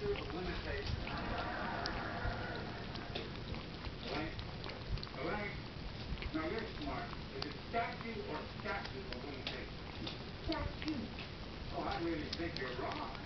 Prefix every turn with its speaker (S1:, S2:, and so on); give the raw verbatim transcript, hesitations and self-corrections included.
S1: or limitation. Elaine? Elaine? Now you're smart. Is it statute or statute or limitation?
S2: Statute.
S1: Oh, I really think you're wrong.